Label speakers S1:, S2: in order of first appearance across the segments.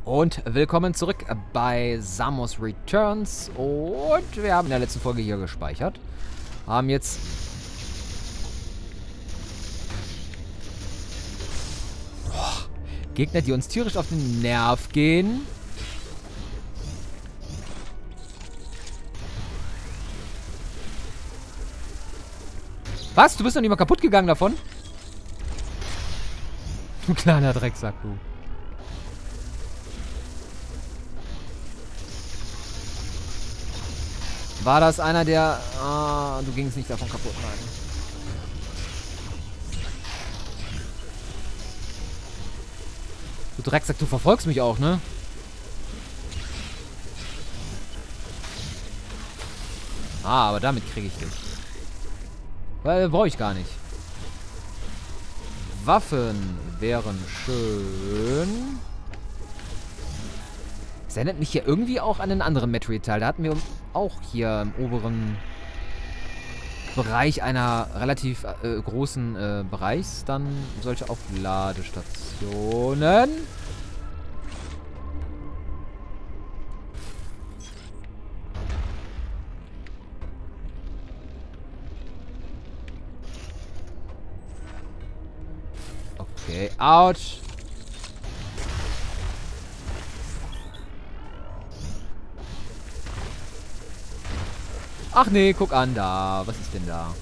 S1: Und willkommen zurück bei Samus Returns. Und wir haben in der letzten Folge hier gespeichert. Haben jetzt... Gegner, die uns tierisch auf den Nerv gehen. Was? Du bist noch nicht mal kaputt gegangen davon? Du kleiner Drecksack, du. War das einer der... Ah, du gingst nicht davon kaputt, nein. Du Drecksack, du verfolgst mich auch, ne? Ah, aber damit kriege ich dich. Weil, brauche ich gar nicht. Waffen wären schön. Das erinnert mich hier irgendwie auch an einen anderen Metroid-Teil. Da hatten wir auch hier im oberen Bereich einer relativ großen Bereichs dann solche Aufladestationen. Okay, ouch. Ach nee, guck an da. Was ist denn da?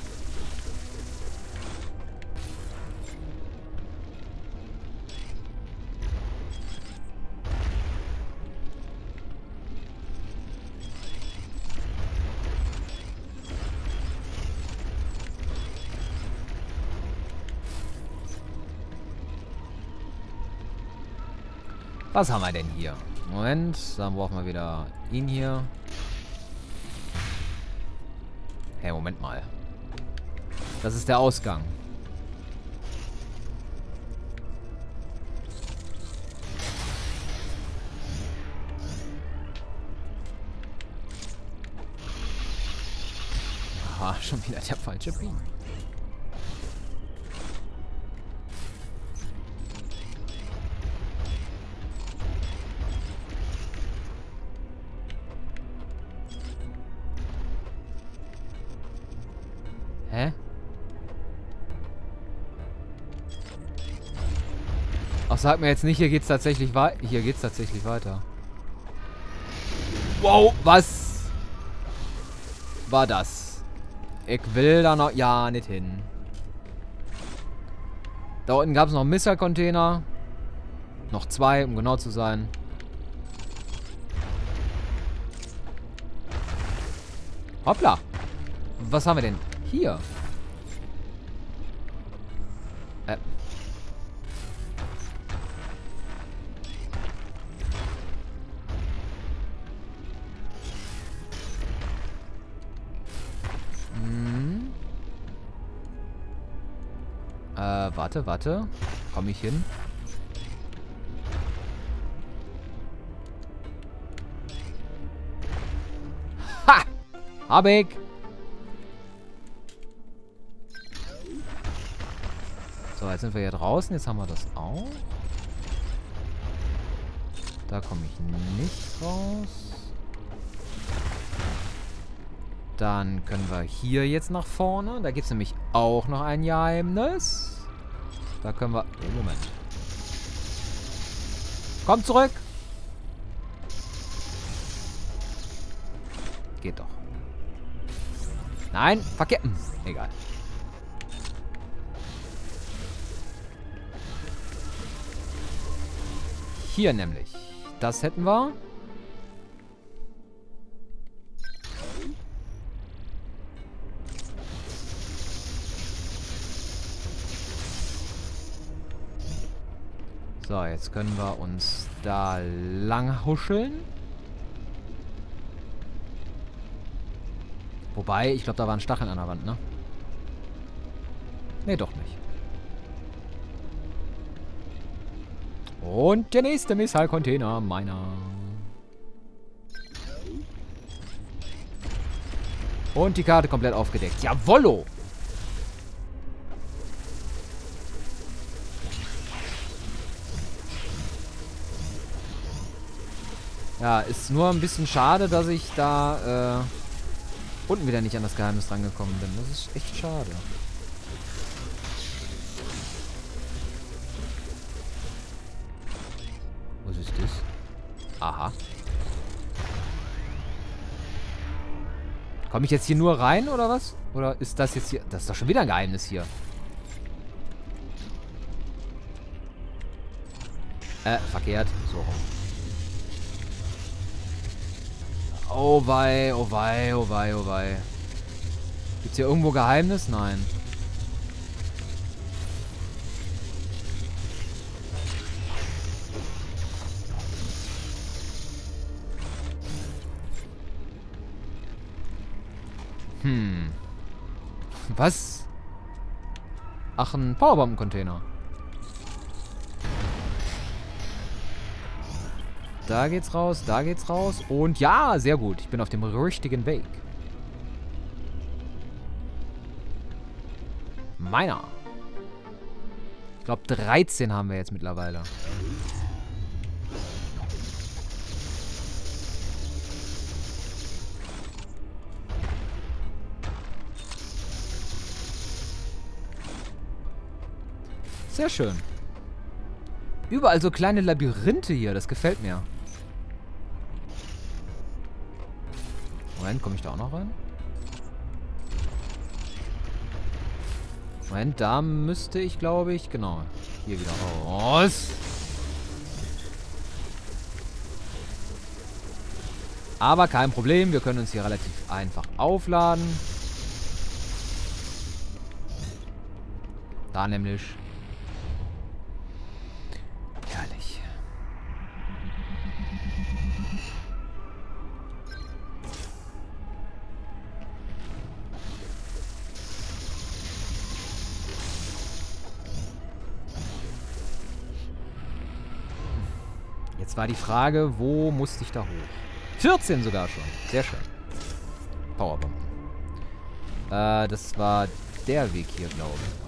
S1: Was haben wir denn hier? Moment, dann brauchen wir wieder ihn hier. Hey, Moment mal. Das ist der Ausgang. Aha, schon wieder der falsche Beam. Hä? Ach, sag mir jetzt nicht, hier geht's tatsächlich weiter. Hier geht's tatsächlich weiter. Wow, was war das? Ich will da noch... Ja, nicht hin. Da unten gab es noch einen Missile-Container. Noch 2, um genau zu sein. Hoppla. Was haben wir denn? Hier. Warte. Komme ich hin? Ha! Hab ich! So, jetzt sind wir hier draußen. Jetzt haben wir das auch. Da komme ich nicht raus. Dann können wir hier jetzt nach vorne. Da gibt es nämlich auch noch ein Geheimnis. Da können wir... Oh, Moment. Komm zurück! Geht doch. Nein, verkehren. Egal. Hier nämlich. Das hätten wir. So, jetzt können wir uns da lang huscheln. Wobei, ich glaube, da waren Stacheln an der Wand, ne? Ne, doch nicht. Und der nächste Missile-Container meiner. Und die Karte komplett aufgedeckt. Jawollo! Ja, ist nur ein bisschen schade, dass ich da unten wieder nicht an das Geheimnis rangekommen bin. Das ist echt schade. Was ist das? Aha. Komme ich jetzt hier nur rein, oder was? Oder ist das jetzt hier... Das ist doch schon wieder ein Geheimnis hier. Verkehrt. So rum. Oh wei, oh wei, oh wei, oh wei. Gibt's hier irgendwo Geheimnis? Nein. Was? Ach, ein Powerbomben-Container. Da geht's raus, da geht's raus. Und ja, sehr gut. Ich bin auf dem richtigen Weg. Meiner. Ich glaube, 13 haben wir jetzt mittlerweile. Sehr schön. Überall so kleine Labyrinthe hier. Das gefällt mir. Moment, komme ich da auch noch rein? Moment, da müsste ich, glaube ich, genau, hier wieder raus. Aber kein Problem, wir können uns hier relativ einfach aufladen. Da nämlich. Herrlich. Jetzt war die Frage, wo musste ich da hoch? 14 sogar schon. Sehr schön. Powerbomb. Das war der Weg hier, glaube ich.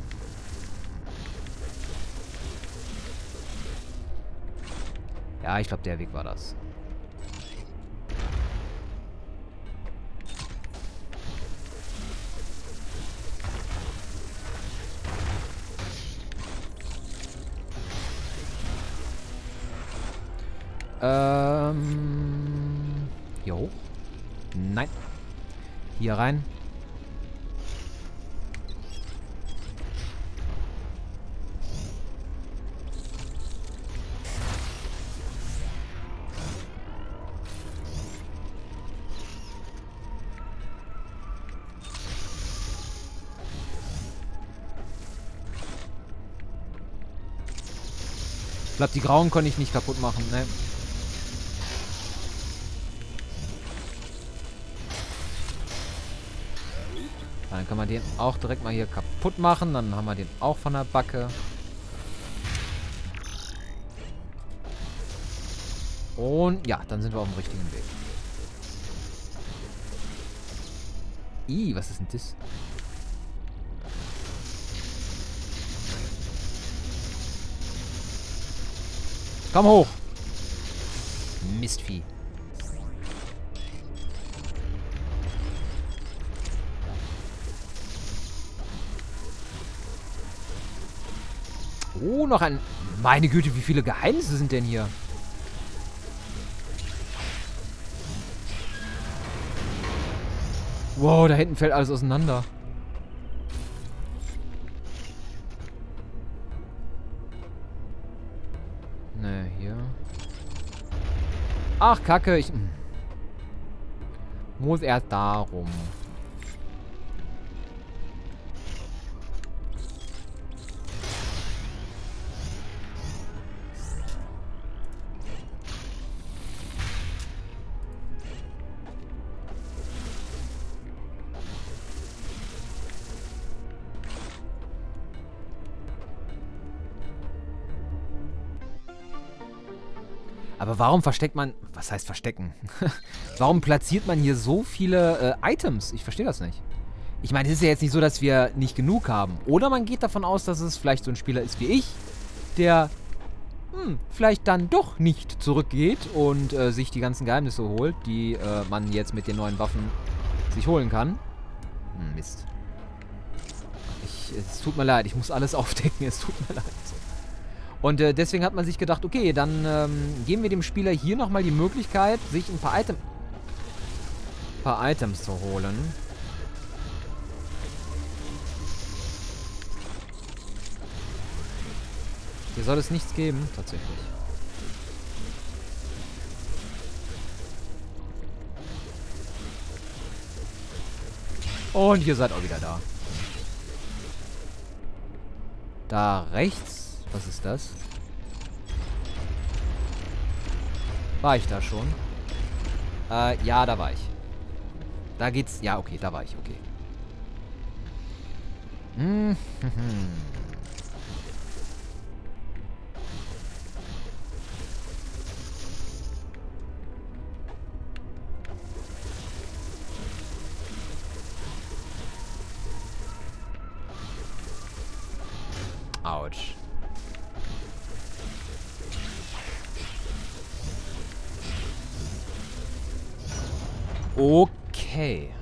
S1: Ja, ich glaube, der Weg war das. Hier hoch? Nein. Hier rein. Ich glaube, die Grauen konnte ich nicht kaputt machen, ne? Dann kann man den auch direkt mal hier kaputt machen. Dann haben wir den auch von der Backe. Und ja, dann sind wir auf dem richtigen Weg. Ih, was ist denn das? Komm hoch. Mistvieh. Oh, noch ein... Meine Güte, wie viele Geheimnisse sind denn hier? Wow, da hinten fällt alles auseinander. Ne, hier. Ach, Kacke, ich... Muss erst darum. Aber warum versteckt man... Was heißt verstecken? Warum platziert man hier so viele Items? Ich verstehe das nicht. Ich meine, es ist ja jetzt nicht so, dass wir nicht genug haben. Oder man geht davon aus, dass es vielleicht so ein Spieler ist wie ich, der vielleicht dann doch nicht zurückgeht und sich die ganzen Geheimnisse holt, die man jetzt mit den neuen Waffen sich holen kann. Mist. Es tut mir leid, ich muss alles aufdecken, es tut mir leid. Und deswegen hat man sich gedacht, okay, dann geben wir dem Spieler hier nochmal die Möglichkeit, sich ein paar Items zu holen. Hier soll es nichts geben, tatsächlich. Und ihr seid auch wieder da. Da rechts. Was ist das? War ich da schon? Ja, da war ich. Da geht's... Ja, okay, da war ich, okay. Autsch. Okay.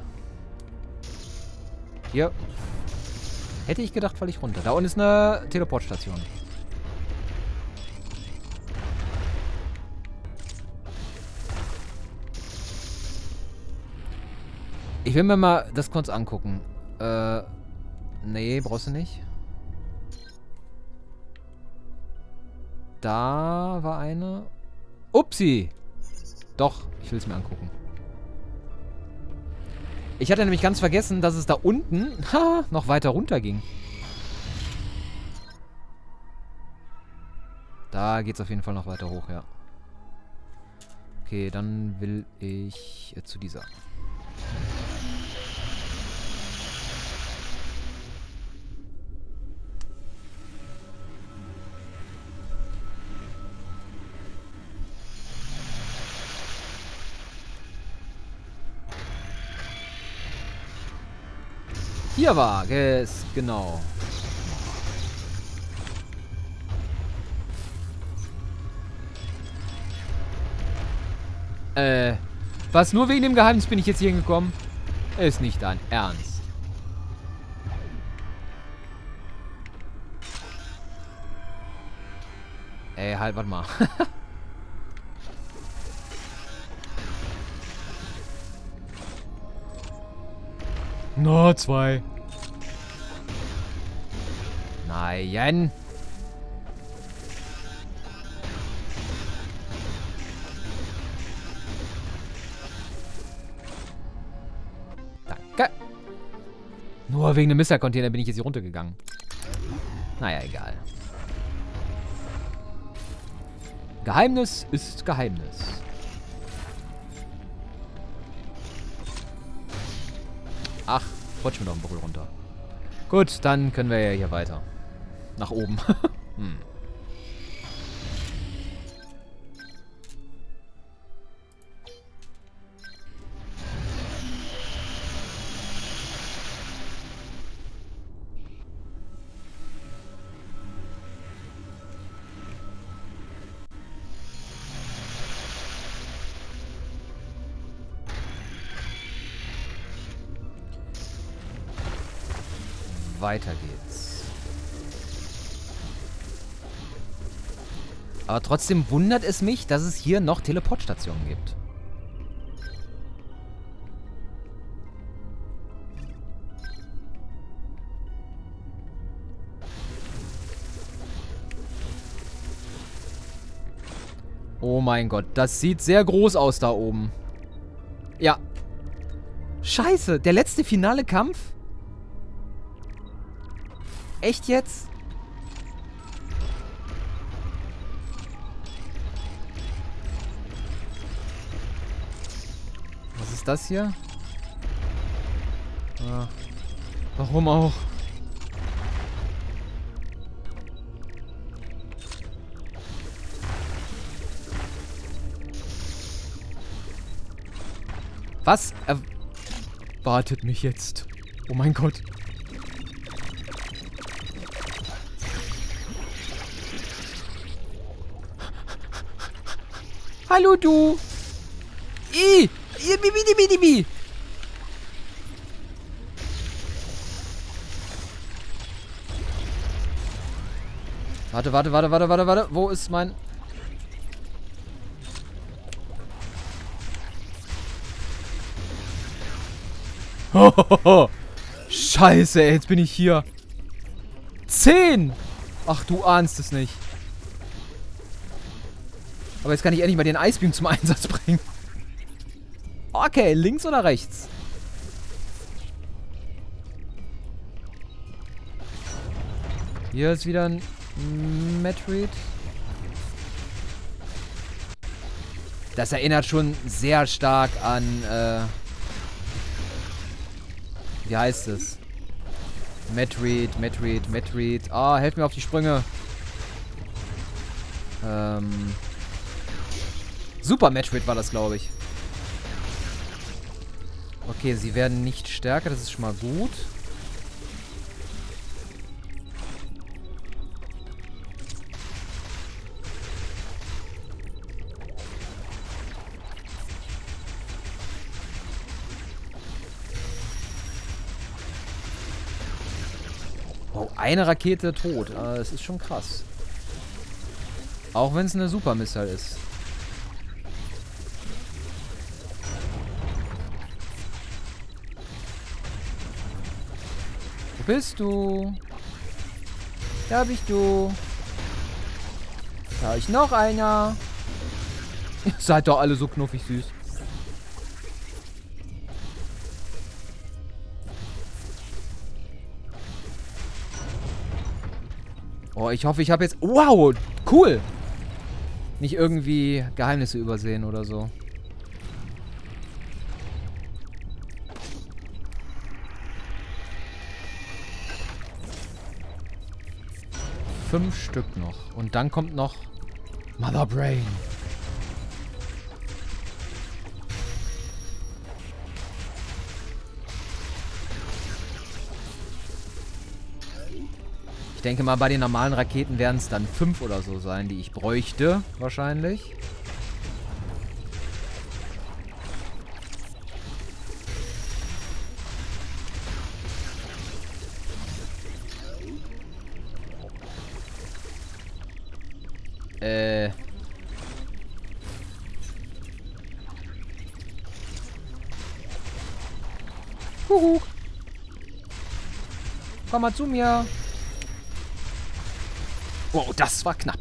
S1: Hier. Hätte ich gedacht, falle ich runter. Da unten ist eine Teleportstation. Ich will mir mal das kurz angucken. Nee, brauchst du nicht. Da war eine. Upsi! Doch, ich will es mir angucken. Ich hatte nämlich ganz vergessen, dass es da unten noch weiter runter ging. Da geht es auf jeden Fall noch weiter hoch, ja. Okay, dann will ich zu dieser. Hier war es, genau. Was, nur wegen dem Geheimnis bin ich jetzt hier hingekommen? Ist nicht dein Ernst. Halt, warte mal. No, 2. Nein. Danke. Nur wegen dem Misser-Container bin ich jetzt hier runtergegangen. Naja, egal. Geheimnis ist Geheimnis. Ach, rutschen wir doch ein bisschen runter. Gut, dann können wir ja hier weiter. Nach oben. Weiter geht's. Aber trotzdem wundert es mich, dass es hier noch Teleportstationen gibt. Oh mein Gott, das sieht sehr groß aus da oben. Ja. Scheiße, der letzte finale Kampf? Echt jetzt? Was ist das hier? Ah, warum auch? Was erwartet mich jetzt? Oh mein Gott. Hallo, du. Bibi. Warte. Wo ist mein... Scheiße, ey, jetzt bin ich hier. 10! Ach, du ahnst es nicht. Aber jetzt kann ich endlich mal den Eisbeam zum Einsatz bringen. Okay, links oder rechts? Hier ist wieder ein Metroid. Das erinnert schon sehr stark an, wie heißt es? Metroid. Ah, helft mir auf die Sprünge. Super Metroid war das, glaube ich. Okay, sie werden nicht stärker, das ist schon mal gut. Oh, eine Rakete tot. Das ist schon krass. Auch wenn es eine Super Missile ist. Wo bist du? Da bist du. Da ist noch einer. Ihr seid doch alle so knuffig süß. Oh, ich hoffe, ich habe jetzt... Wow, cool. Nicht irgendwie Geheimnisse übersehen oder so. Fünf Stück noch. Und dann kommt noch Mother Brain. Ich denke mal, bei den normalen Raketen werden es dann 5 oder so sein, die ich bräuchte, wahrscheinlich. Kuckuck. Komm mal zu mir. Oh, das war knapp.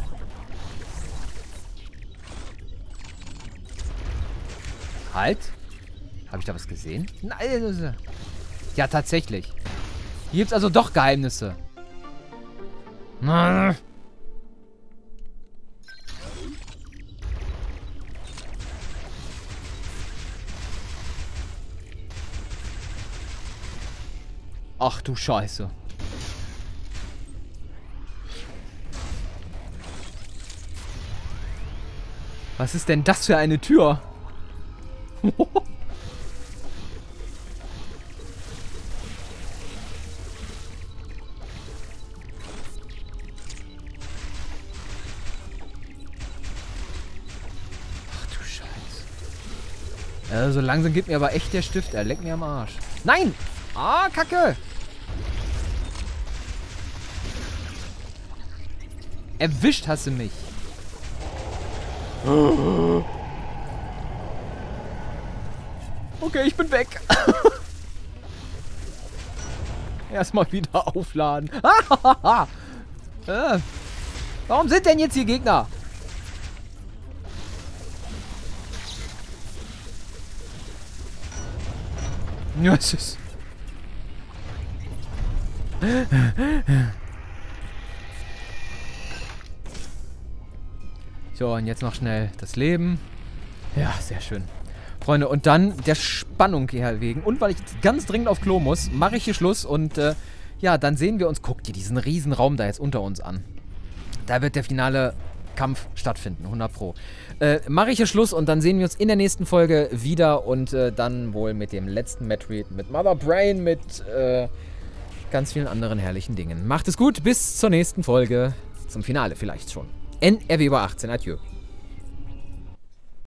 S1: Halt. Habe ich da was gesehen? Nein. Ja, tatsächlich. Hier gibt es also doch Geheimnisse. Ach du Scheiße. Was ist denn das für eine Tür? Ach du Scheiße. So langsam gibt mir aber echt der Stift. Er leckt mir am Arsch. Nein! Ah, Kacke! Erwischt hast du mich. Okay, ich bin weg. Erstmal wieder aufladen. Warum sind denn jetzt hier Gegner? Ja, es ist... So, und jetzt noch schnell das Leben. Ja, sehr schön. Freunde, und dann der Spannung hier wegen. Und weil ich jetzt ganz dringend auf Klo muss, mache ich hier Schluss. Und ja, dann sehen wir uns... Guckt dir diesen riesen Raum da jetzt unter uns an. Da wird der finale Kampf stattfinden, 100 Pro. Mache ich hier Schluss und dann sehen wir uns in der nächsten Folge wieder. Und dann wohl mit dem letzten Metroid, mit Mother Brain, mit ganz vielen anderen herrlichen Dingen. Macht es gut, bis zur nächsten Folge. Zum Finale vielleicht schon. NRW über 18. Adieu.